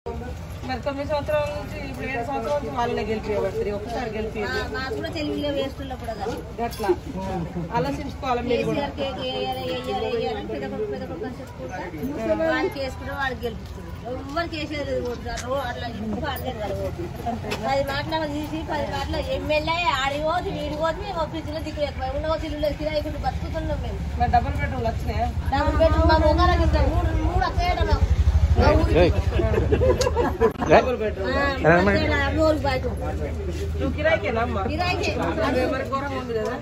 మరి 9 సంవత్సరాల నుంచి ఇప్పుడు 7 సంవత్సరాల నుంచి వాళ్ళనే గెలిపేవారు ఒకసారి గెలిపేది అట్లా ఆలోచించుకోవాలి మీరు కూడా ఎవరికి వేసేది అట్లా 10 మాటలు తీసి 10 మాటలు ఎమ్మెల్యే ఆడిపోదు వీడిపోదు మేము ఫ్రిడ్జ్ లో దిక్కు ఎక్కువ ఉన్న చిల్లు కిరాయి కొట్టి బతుకుతున్నాం మేము. డబుల్ బెడ్రూమ్ వచ్చినాయా? డబుల్ బెడ్రూమ్ మా మొగాలకి 3 వచ్చాయట మాకు. డబుల్ బెడ్రూమ్ నువ్వు కిరాయికేనా అమ్మా? కిరాయికే. మరి ఘోరంగా ఉంది కదా.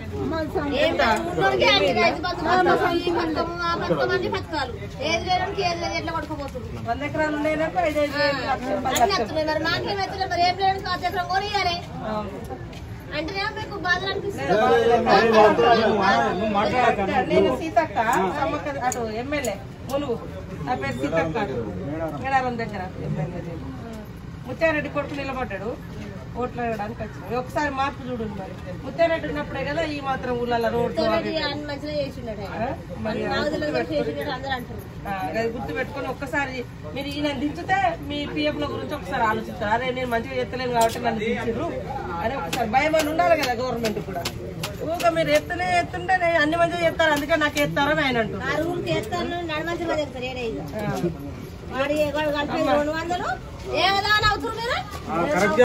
పథకాలు ఏది లేడానికి ఏది లేదు ఎట్లా పడుకోబోతుంది. 100 ఎకరాలు ఉన్నాయనక 5 అన్ని వస్తున్నాయి. మరి మాకేం ఎత్తలేదు మరి ఏం లేడానికి 10 ఎకరం కొనియాలి అంటే మీకు బాధలు అనిపిస్తుంది. నేను సీతక్క అటు ఎమ్మెల్యే ములుగు నా పేరు సీతక్క మేడారం దగ్గర ఎమ్మెల్యే ముత్యారెడ్డి కొడుకు నిలబడ్డాడు ఓట్లు వేయడానికి వచ్చింది. ఒకసారి మార్పు చూడండి. మరి ముత్యారెడ్డి ఉన్నప్పుడే కదా ఈ మాత్రం ఊళ్ళలో రోడ్లు గుర్తు పెట్టుకుని ఒక్కసారి మీరు ఈయన దించితే మీ పిఎఫ్ల గురించి ఒకసారి ఆలోచిస్తారు. అదే నేను మంచిగా చెప్తలేను కాబట్టి నన్ను దించారు అని ఒకసారి భయం అని ఉండాలి కదా గవర్నమెంట్ కూడా. ఊగా మీరు ఎత్తుంటే అన్ని మంచిగా చెప్తారు అందుకే నాకు ఎత్తారని ఆయన అంటారు.